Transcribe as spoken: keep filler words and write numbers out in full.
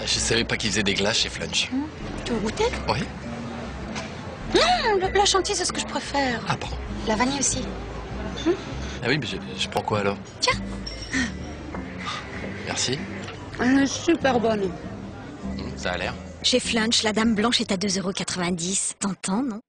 Je savais pas qu'ils faisaient des glaces chez Flunch. Mmh. Tu veux goûter? Oui. Mmh, le- la chantilly, c'est ce que je préfère. Ah, pardon. La vanille aussi. Mmh. Ah oui, mais je, je prends quoi alors? Tiens. Merci. Mmh, super bonne. Mmh, ça a l'air. Chez Flunch, la dame blanche est à deux euros quatre-vingt-dix. Tentant, non?